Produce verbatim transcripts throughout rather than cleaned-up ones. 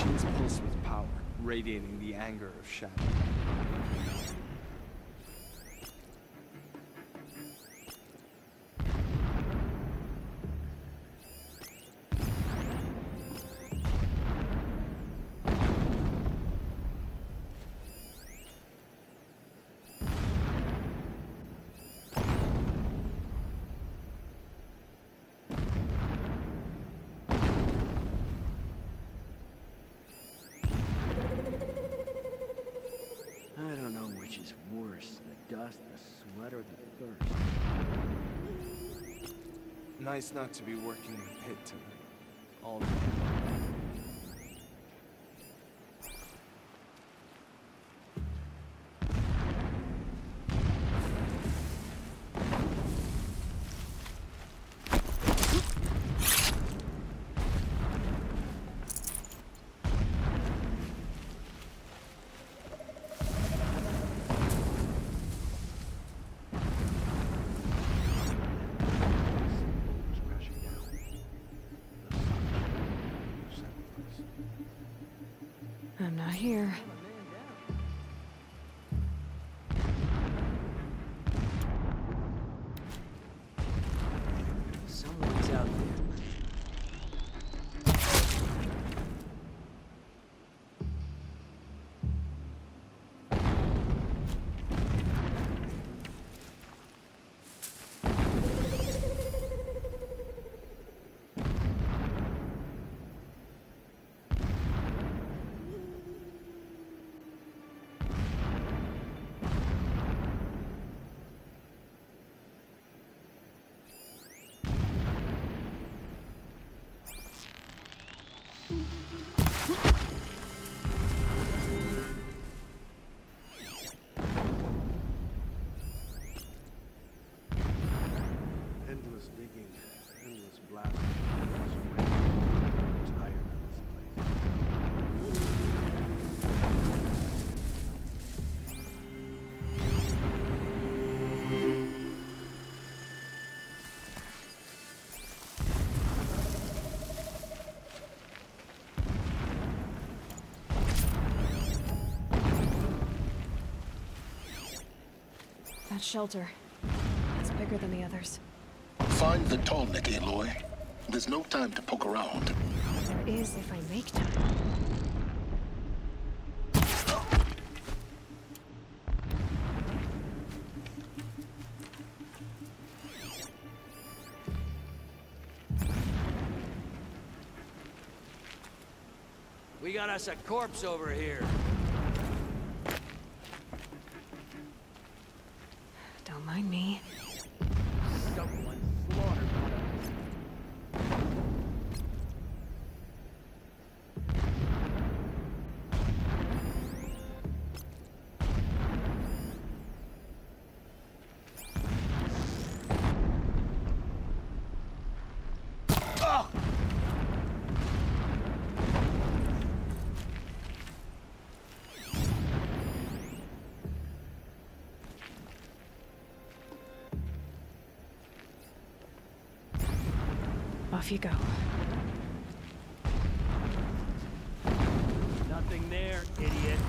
Its pulse with power, radiating the anger of Shadow. I don't know which is worse, the dust, the sweat, or the thirst. Nice not to be working in the pit tonight. All day. I'm not here. Someone's out there. Endless digging, endless blasting. I'm tired of this place. That shelter. It's bigger than the others. Find the Tallneck, Aloy. There's no time to poke around. There is if I make time. We got us a corpse over here. Don't mind me. Someone slaughtered one of us. Off you go. Nothing there, idiot.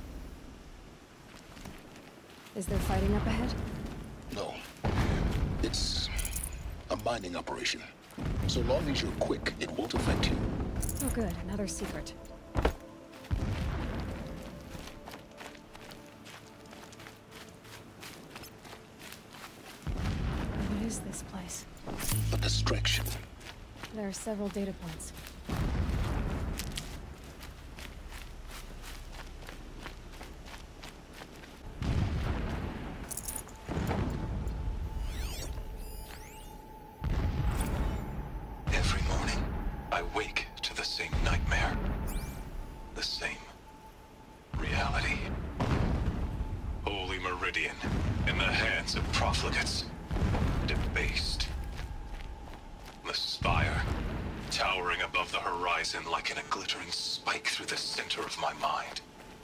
Is there fighting up ahead? No. It A mining operation. So long as you're quick, it won't affect you. Oh good, another secret. What is this place? A distraction. There are several data points. Every morning, I wake to the same nightmare. The same reality. Holy Meridian in the hands of profligates. Debased. The spire, towering above the horizon like in a glittering spike through the center of my mind.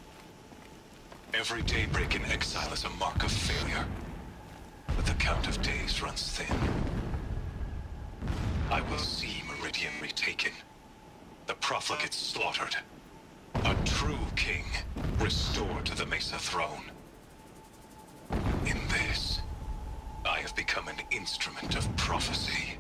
Every daybreak in exile is a mark of failure, but the count of days runs thin. I will see Meridian retaken, the profligates slaughtered, a true king restored to the Mesa throne. In this, I have become an instrument of prophecy.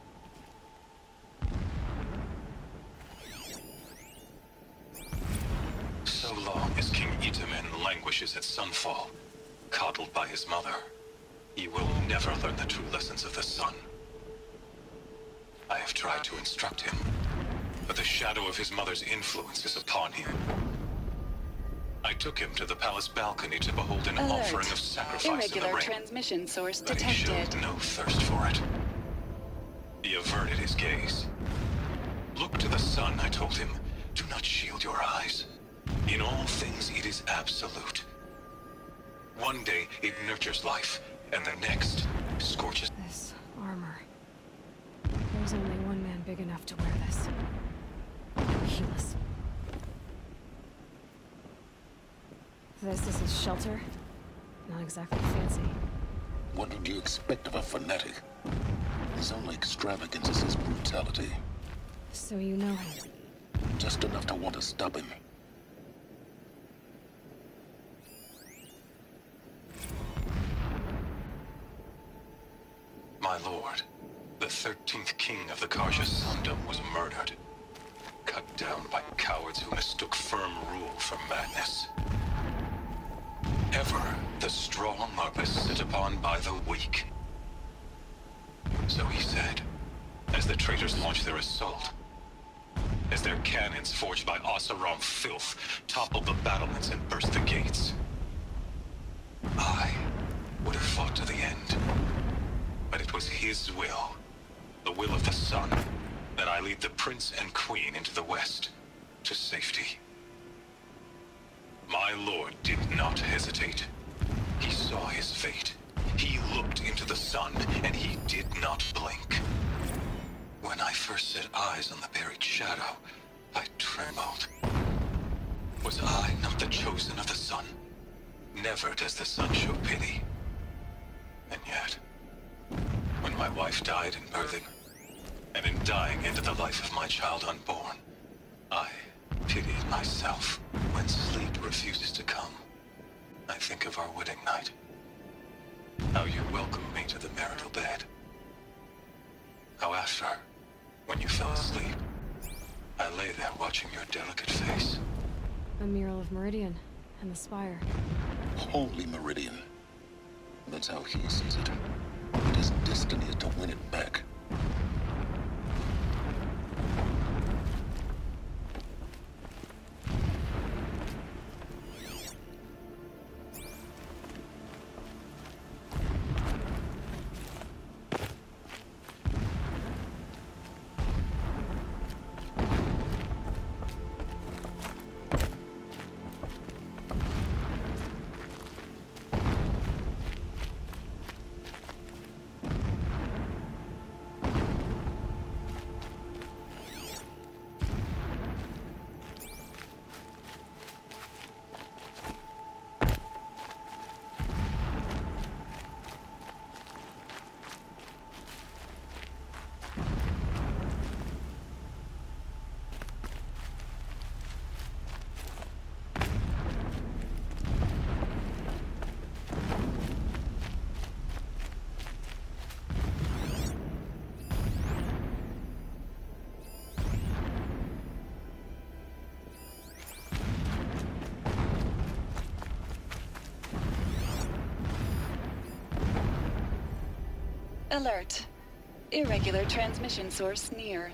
So long as King Itamen languishes at Sunfall, coddled by his mother, he will never learn the true lessons of the sun. I have tried to instruct him, but the shadow of his mother's influence is upon him. I took him to the palace balcony to behold an Alert. offering of sacrifice Irregular in the rain. transmission source But he detected. showed no thirst for it. He averted his gaze. Look to the sun, I told him. Do not shield your eyes. In all things, it is absolute. One day, it nurtures life, and the next, scorches. This armor. There's only one man big enough to wear this. Helis. This is his shelter? Not exactly fancy. What would you expect of a fanatic? His only extravagance is his brutality. So you know him? Just enough to want to stop him. My lord, the thirteenth king of the Karja Sundom was murdered. Cut down by cowards who mistook firm rule for madness. Ever the strong are beset upon by the weak. So he said, as the traitors launched their assault, as their cannons forged by Oseram filth toppled the battlements and burst the gates. I would have fought to the end, but it was his will, the will of the sun, that I lead the prince and queen into the west, to safety. My lord did not hesitate. He saw his fate. He looked into the sun, and he did not blink. When I first set eyes on the buried shadow, I trembled. Was I not the chosen of the sun? Never does the sun show pity. And yet, when my wife died in birthing, and in dying ended the life of my child unborn, I pitied myself. When sleep refuses to come, I think of our wedding night. How you welcomed me to the marital bed. How after, when you fell asleep, I lay there watching your delicate face. A mural of Meridian and the spire. Holy Meridian. That's how he sees it. But his destiny is to win it back. Alert. Irregular transmission source near.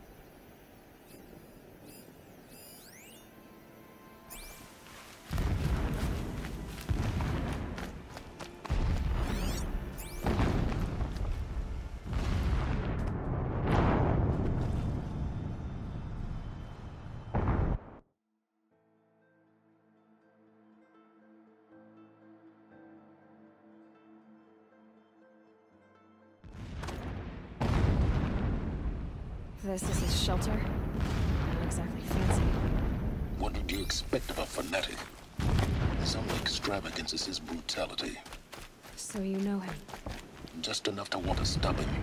This is his shelter? Not exactly fancy. What did you expect of a fanatic? His only extravagance is his brutality. So you know him? Just enough to want to stop him.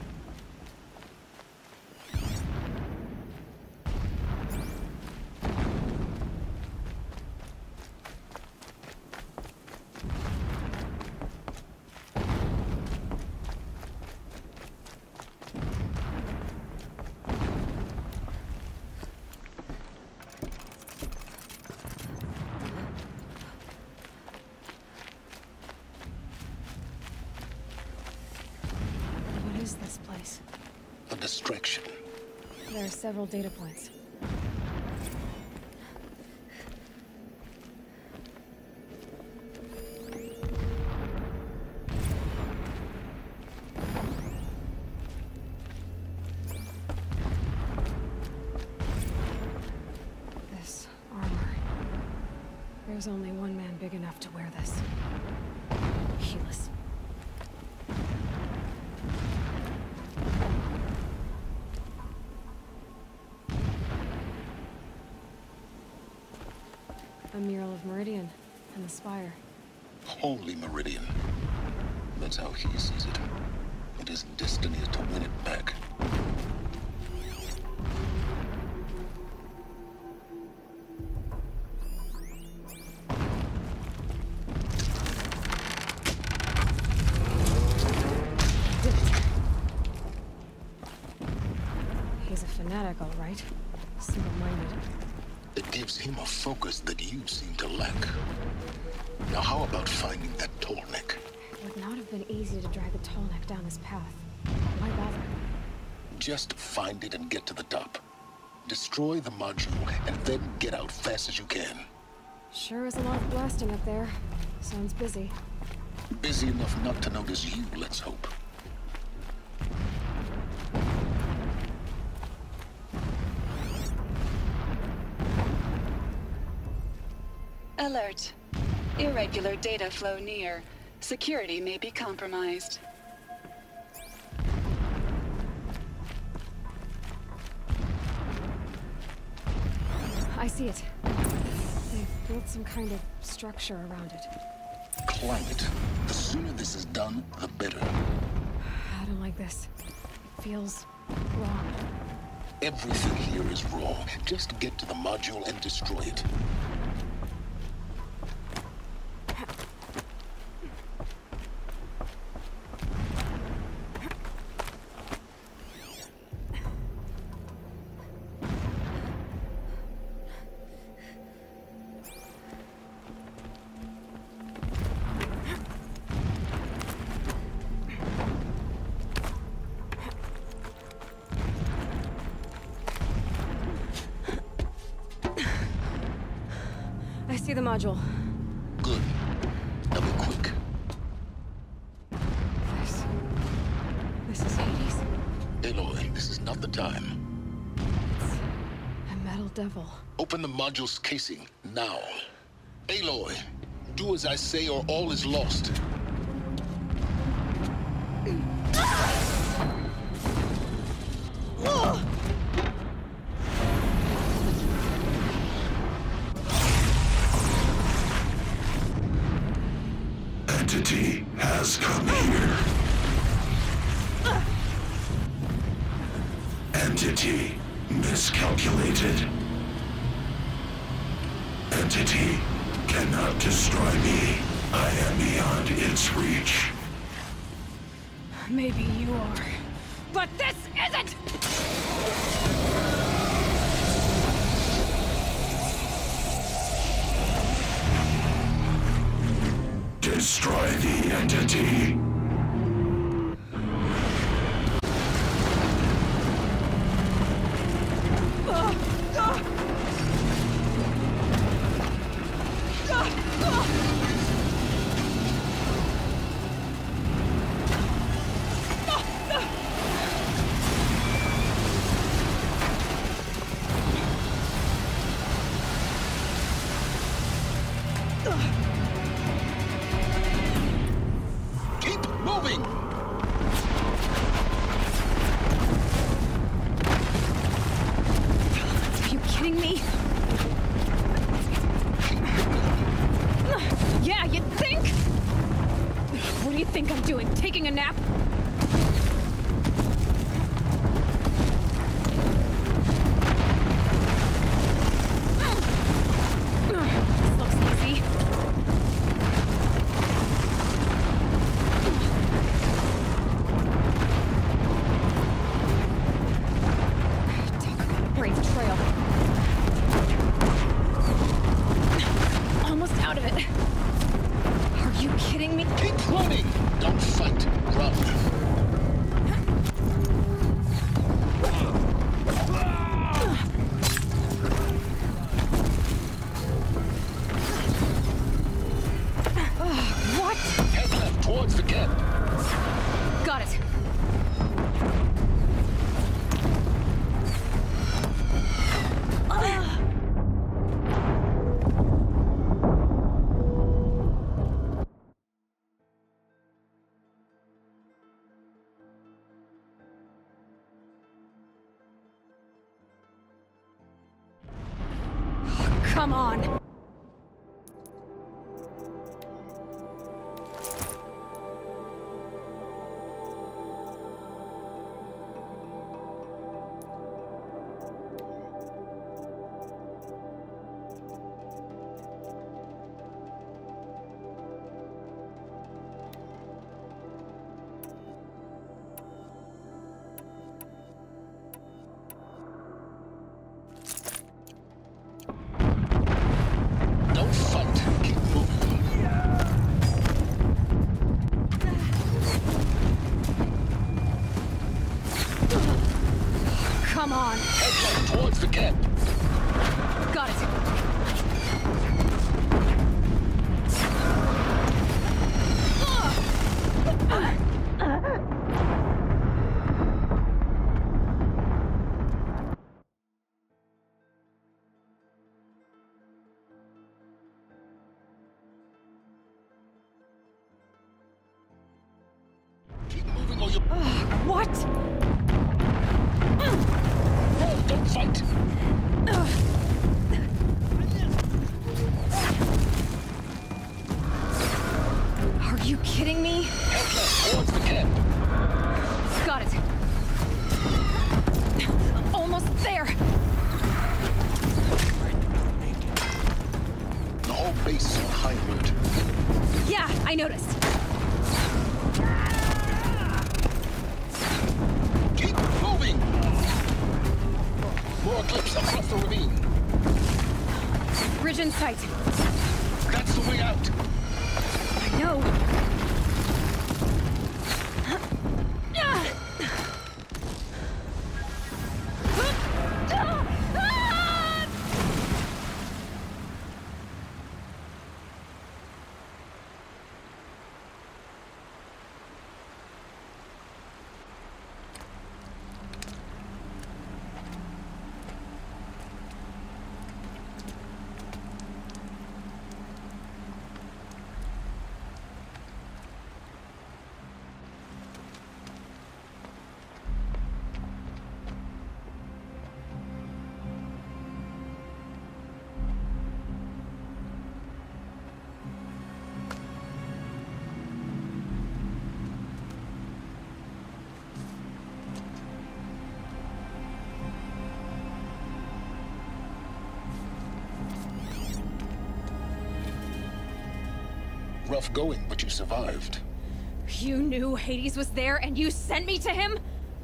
What is this place? A distraction. There are several data points. This armor. There's only one man big enough to wear this. Helis. A mural of Meridian and the spire. Holy Meridian. That's how he sees it. But his destiny is to win it back. He's a fanatic, all right. Single-minded. It gives him a focus that you seem to lack. Now how about finding that tall neck? It would not have been easy to drag the tall neck down this path. Why bother? Just find it and get to the top. Destroy the module and then get out fast as you can. Sure is a lot of blasting up there. Sounds busy. Busy enough not to notice you, let's hope. Alert. Irregular data flow near. Security may be compromised. I see it. They've built some kind of structure around it. Climb it. The sooner this is done, the better. I don't like this. It feels wrong. Everything here is wrong. Just get to the module and destroy it. I see the module. Good. Now be quick. This... This is Hades. Aloy, this is not the time. It's a metal devil. Open the module's casing, now. Aloy, do as I say or all is lost. Entity has come here. Entity miscalculated. Entity cannot destroy me. I am beyond its reach. Maybe you are. But this isn't! Destroy the entity. Keep moving! Are you kidding me? Yeah, you'd think? What do you think I'm doing? Taking a nap? This looks easy. Talk about a brave trail. Almost out of it. Are you kidding me? Keep running! Don't fight, run. What? Head left towards the camp. Got it. Come on. Don't fight. Keep moving. Come on. Head left towards the camp. Got it. Keep moving or you... What? No, don't fight. Are you kidding me? Head left towards the camp. Got it. Almost there. The whole base is on high alert. Yeah, I noticed. Keep moving! More clips across the ravine. Bridge in sight. That's the way out. I know. Rough going, but you survived. You knew Hades was there and you sent me to him?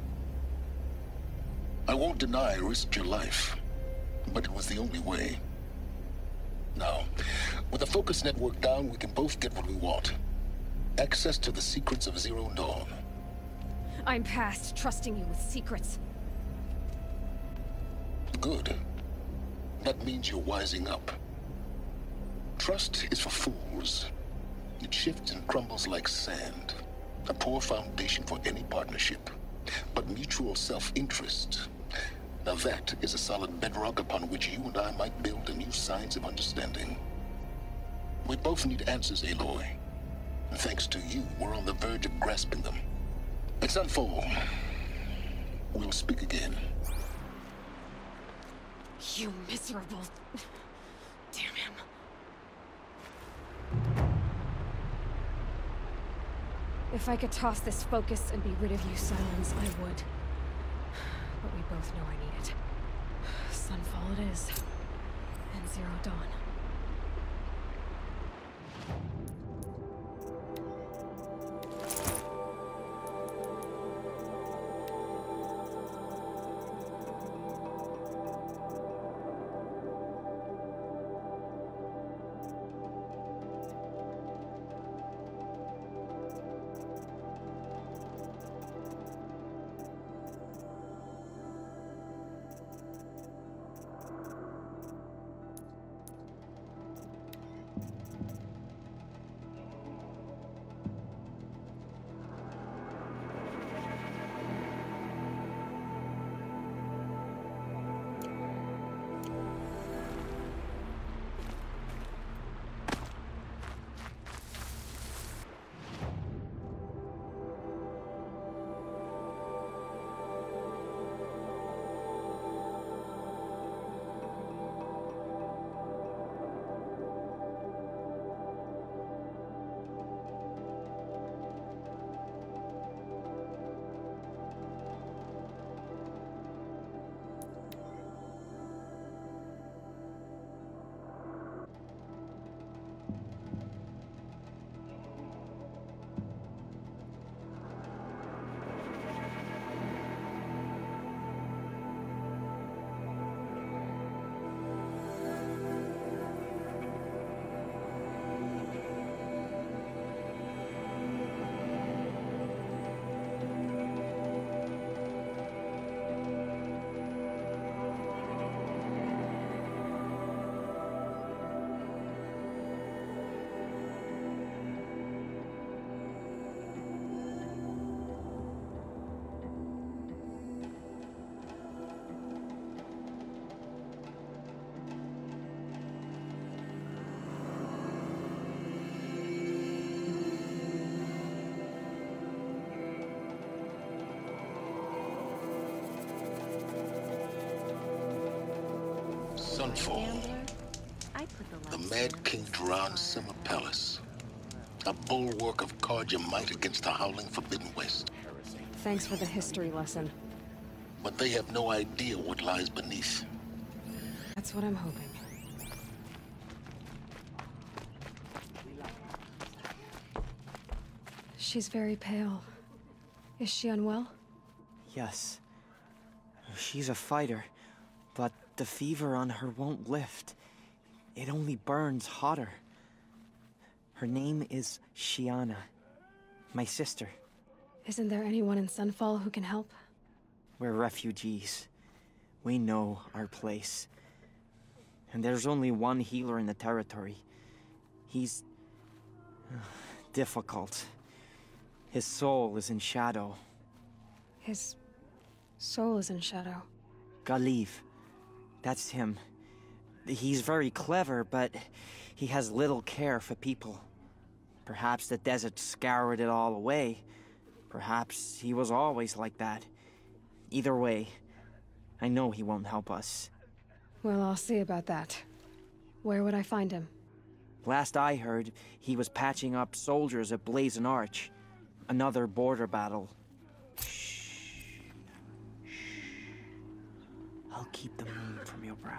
I won't deny I risked your life, but it was the only way. Now, with the focus network down, we can both get what we want. Access to the secrets of Zero Dawn. I'm past trusting you with secrets. Good. That means you're wising up. Trust is for fools. It shifts and crumbles like sand. A poor foundation for any partnership. But mutual self-interest, now that is a solid bedrock upon which you and I might build a new science of understanding. We both need answers, Aloy. And thanks to you, we're on the verge of grasping them. At Sunfall, we'll speak again. You miserable... Damn him. If I could toss this focus and be rid of you, Silence, I would. But we both know I need it. Sunfall it is. And Zero Dawn. Sunfall. The Mad King Duran's summer palace. A bulwark of Carja might against the howling Forbidden West. Thanks for the history lesson. But they have no idea what lies beneath. That's what I'm hoping. She's very pale. Is she unwell? Yes. She's a fighter, but the fever on her won't lift. It only burns hotter. Her name is Shiana, my sister. Isn't there anyone in Sunfall who can help? We're refugees. We know our place. And there's only one healer in the territory. He's... Uh, difficult. His soul is in shadow. His soul is in shadow. Galiv. That's him. He's very clever, but he has little care for people. Perhaps the desert scoured it all away. Perhaps he was always like that. Either way, I know he won't help us. Well, I'll see about that. Where would I find him? Last I heard, he was patching up soldiers at Blazon Arch. Another border battle. Shh. Shh. I'll keep the moon from your brow.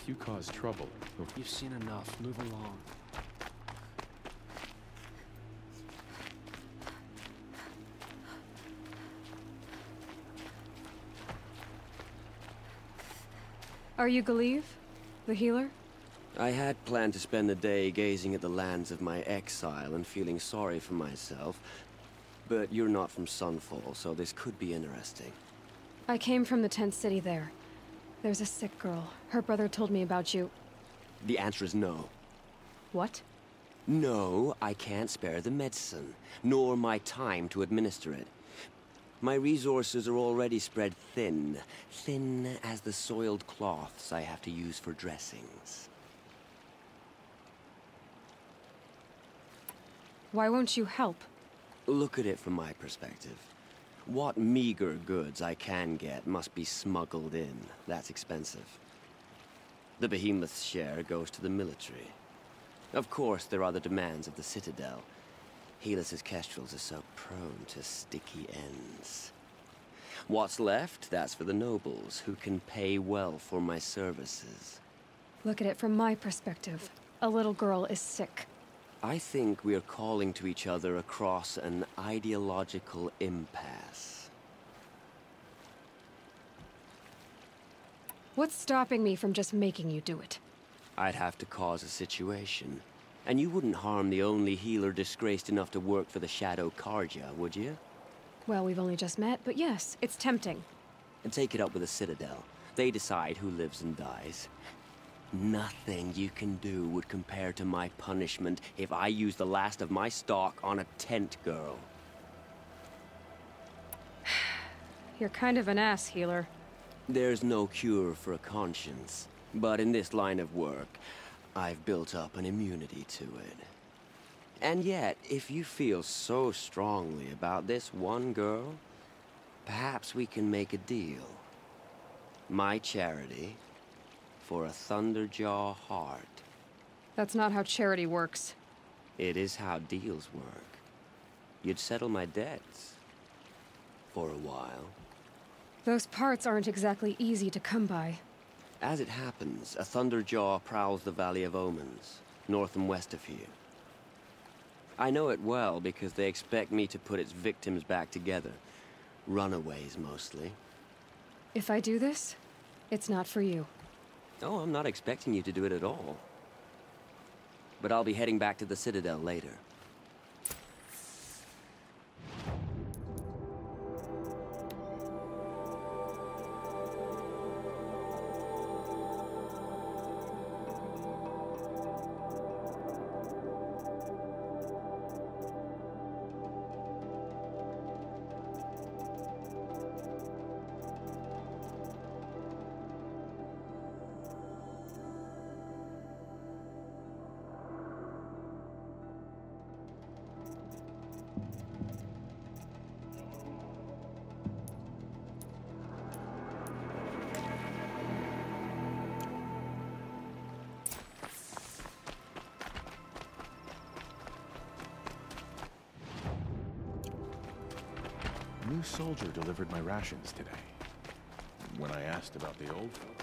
If you cause trouble, you'll... You've seen enough. Move along. Are you Galeev? The healer? I had planned to spend the day gazing at the lands of my exile and feeling sorry for myself. But you're not from Sunfall, so this could be interesting. I came from the tent city there. There's a sick girl. Her brother told me about you. The answer is no. What? No, I can't spare the medicine, nor my time to administer it. My resources are already spread thin, thin as the soiled cloths I have to use for dressings. Why won't you help? Look at it from my perspective. What meager goods I can get must be smuggled in. That's expensive. The Behemoth's share goes to the military. Of course, there are the demands of the Citadel. Helis's kestrels are so prone to sticky ends. What's left, that's for the nobles, who can pay well for my services. Look at it from my perspective. A little girl is sick. I think we're calling to each other across an ideological impasse. What's stopping me from just making you do it? I'd have to cause a situation. And you wouldn't harm the only healer disgraced enough to work for the Shadow Carja, would you? Well, we've only just met, but yes, it's tempting. And take it up with the Citadel. They decide who lives and dies. Nothing you can do would compare to my punishment if I use the last of my stock on a tent girl. You're kind of an ass, healer. There's no cure for a conscience, but in this line of work, I've built up an immunity to it. And yet, if you feel so strongly about this one girl, perhaps we can make a deal. My charity for a Thunderjaw heart. That's not how charity works. It is how deals work. You'd settle my debts. For a while. Those parts aren't exactly easy to come by. As it happens, a Thunderjaw prowls the Valley of Omens, north and west of here. I know it well because they expect me to put its victims back together. Runaways, mostly. If I do this, it's not for you. Oh, I'm not expecting you to do it at all. But I'll be heading back to the Citadel later. A new soldier delivered my rations today. When I asked about the old fellow,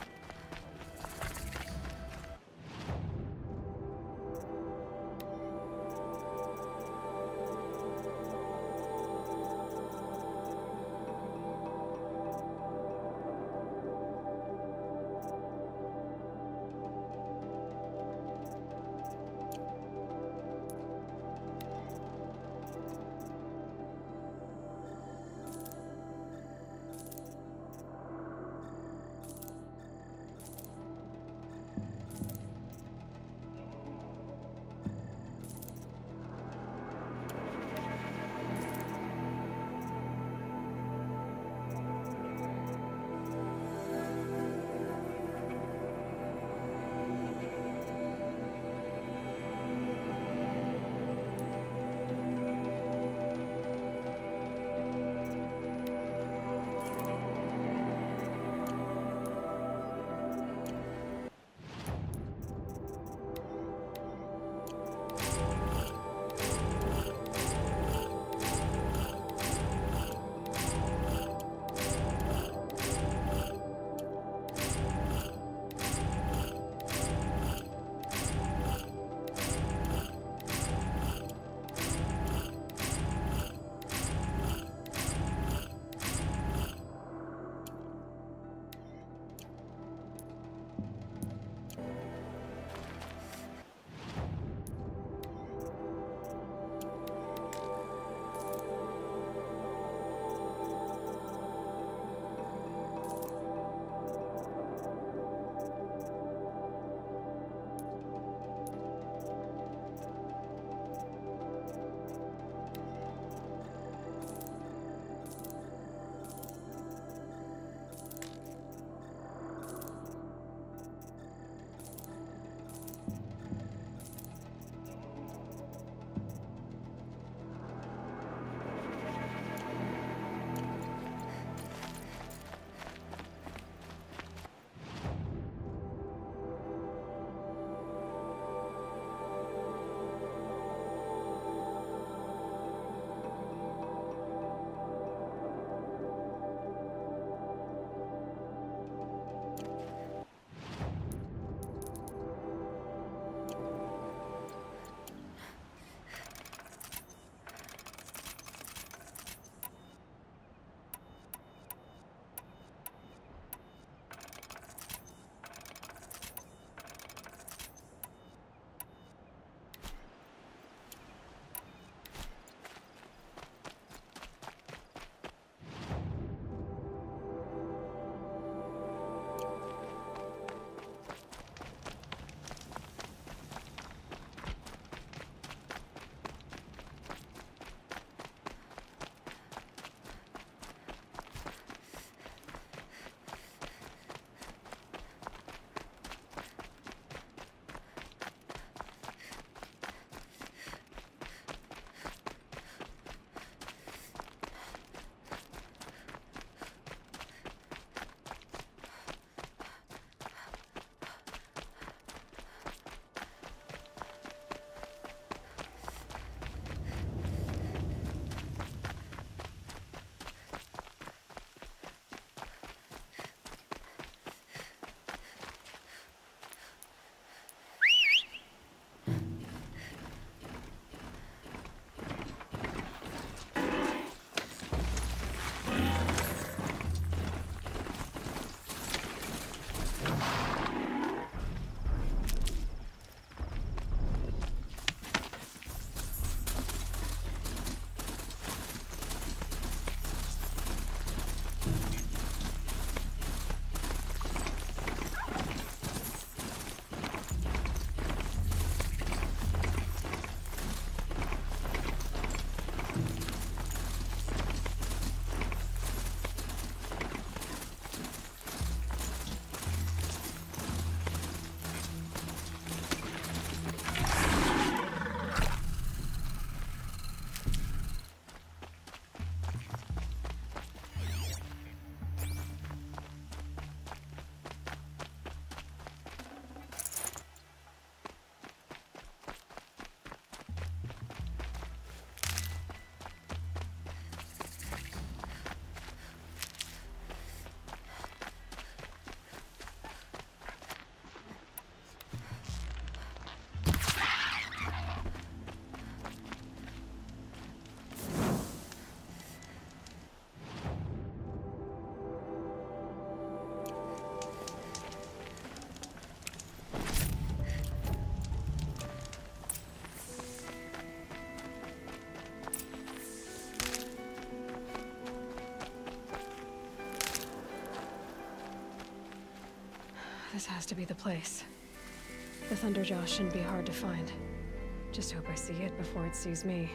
This has to be the place. The Thunderjaw shouldn't be hard to find. Just hope I see it before it sees me.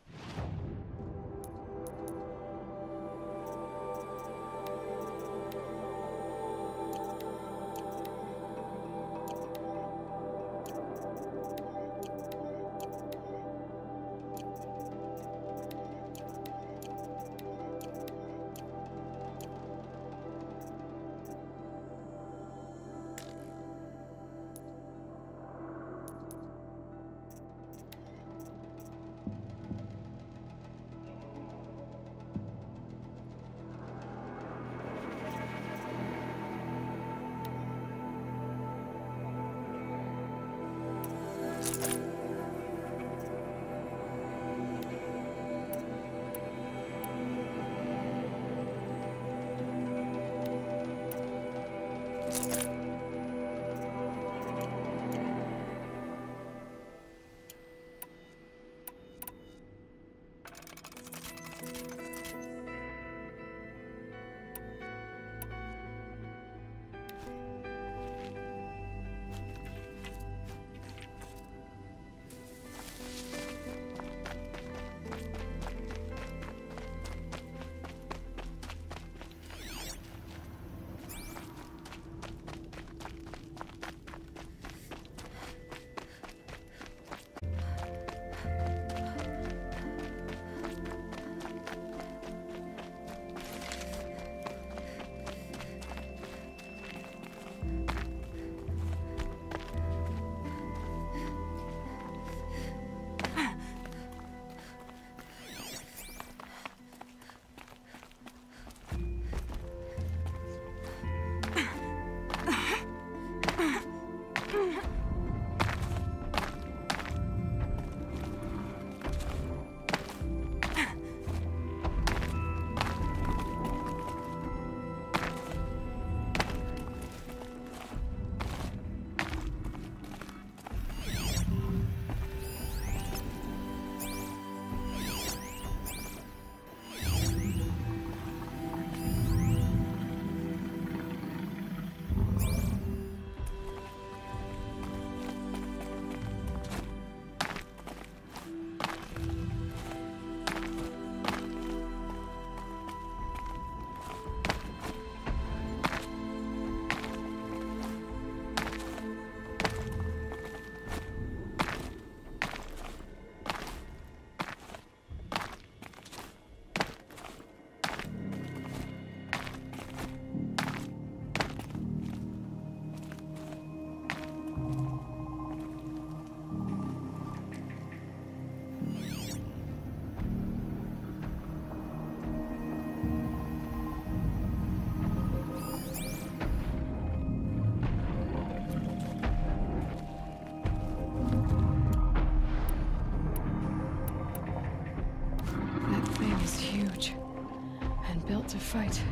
To fight.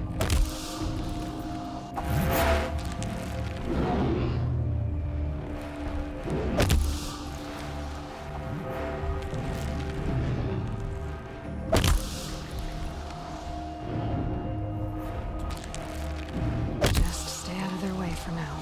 Just stay out of their way for now.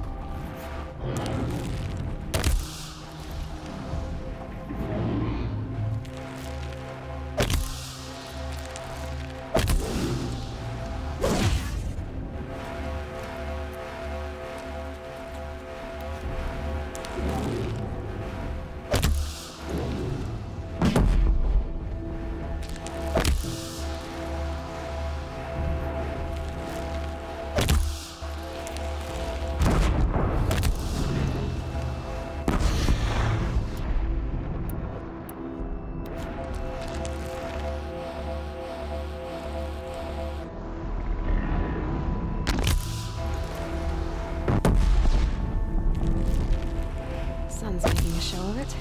Sun's making a show of it.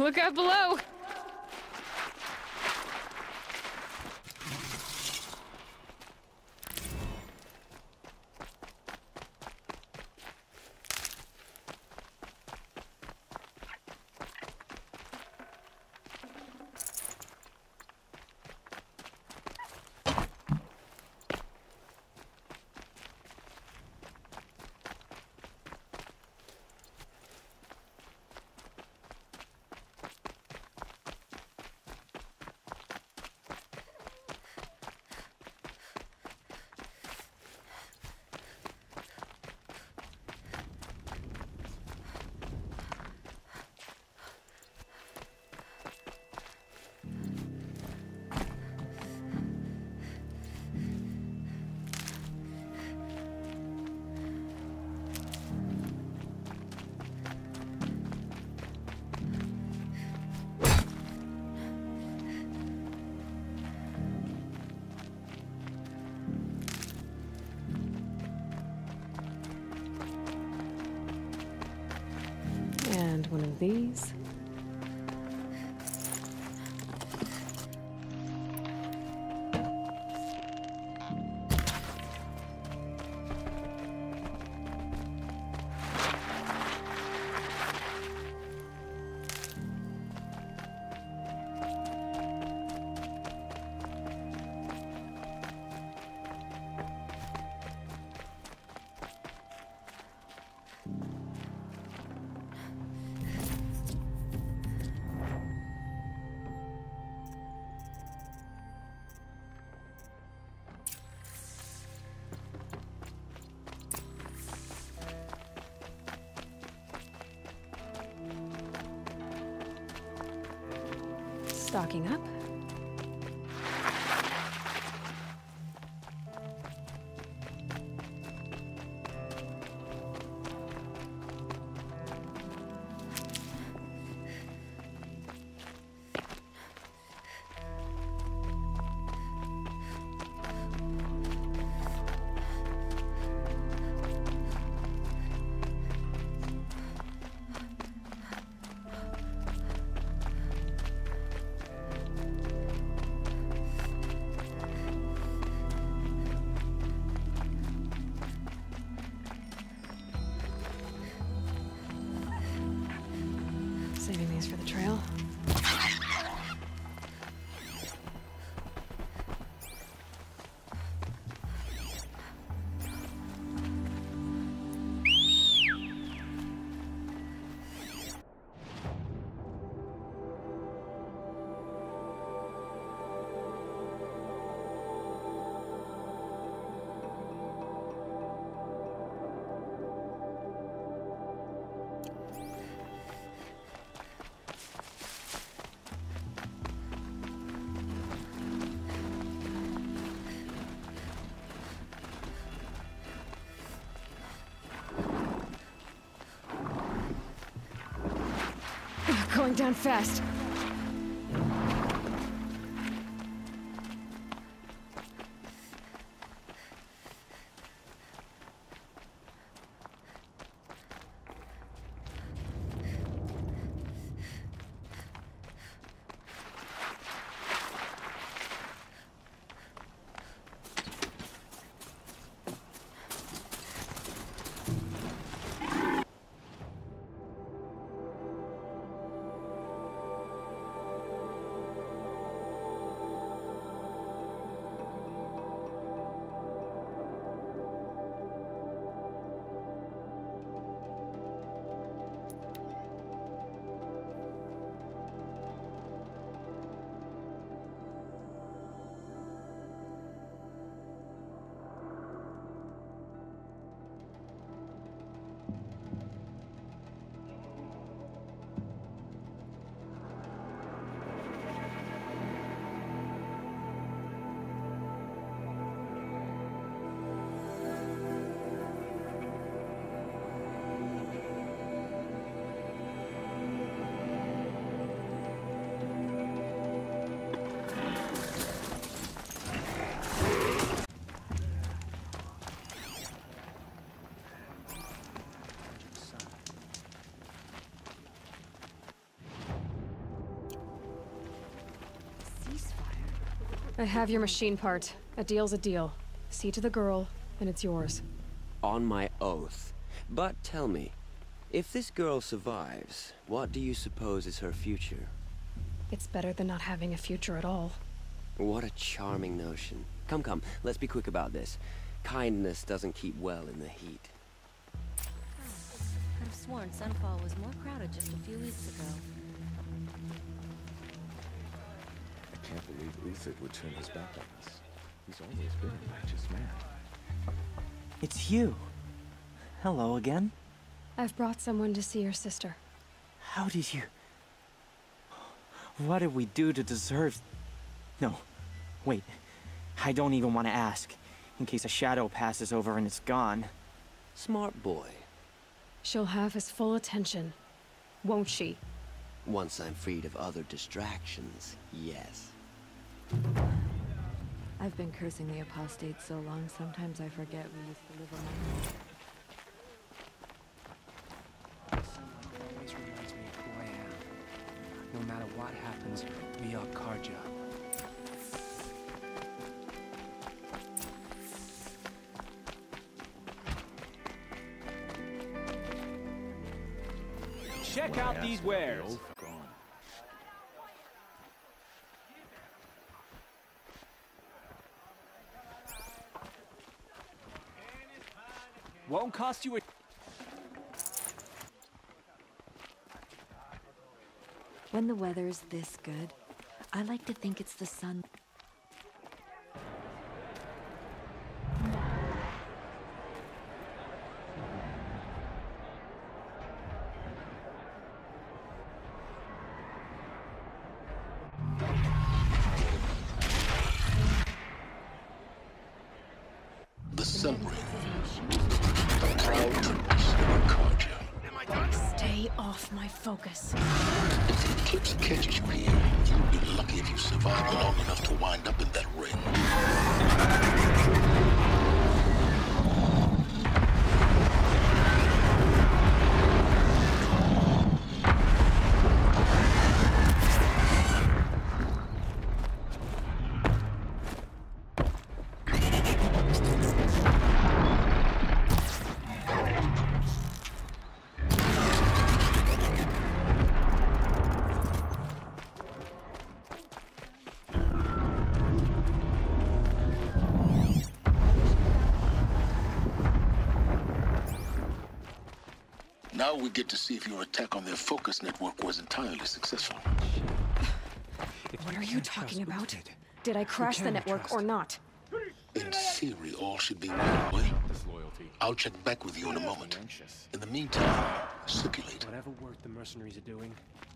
Look out below! And one of these. Stocking up. Saving these for the trail. Going down fast. I have your machine part. A deal's a deal. See to the girl, and it's yours. On my oath. But tell me, if this girl survives, what do you suppose is her future? It's better than not having a future at all. What a charming notion. Come, come, let's be quick about this. Kindness doesn't keep well in the heat. I've sworn Sunfall was more crowded just a few weeks ago. I can't believe Uthid would turn his back on us. He's always been a righteous man. It's you. Hello again. I've brought someone to see your sister. How did you... What did we do to deserve... No, wait. I don't even want to ask, in case a shadow passes over and it's gone. Smart boy. She'll have his full attention, won't she? Once I'm freed of other distractions, yes. I've been cursing the apostates so long, sometimes I forget we used to live among them. Someone always reminds me of who I am. No matter what happens, we are Karja. Check out these wares. Won't cost you a... When the weather's this good, I like to think it's the sun. The Sun Ring. The proud tradition of Karja. Stay off my focus. If the eclipse catches you here, you'll be lucky if you survive long enough to wind up in that ring. Now we get to see if your attack on their focus network was entirely successful. What are you talking about? Did I crash the network or not? In theory, all should be well away. I'll check back with you in a moment. In the meantime, circulate. Whatever work the mercenaries are doing.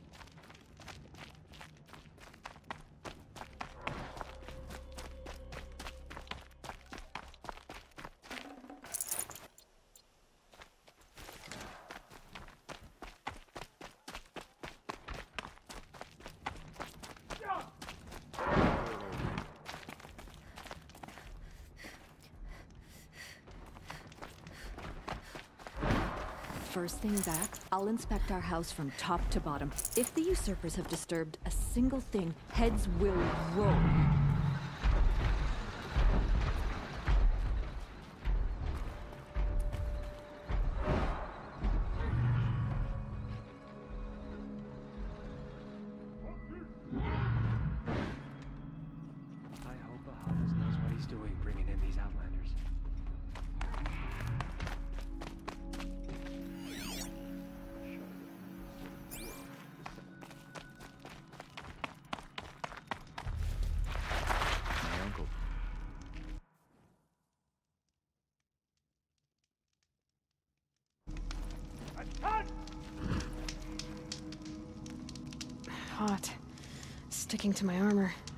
First thing back, I'll inspect our house from top to bottom. If the usurpers have disturbed a single thing, heads will roll. I hope Bahamas knows what he's doing bringing in these Outlanders. Hot. Sticking to my armor.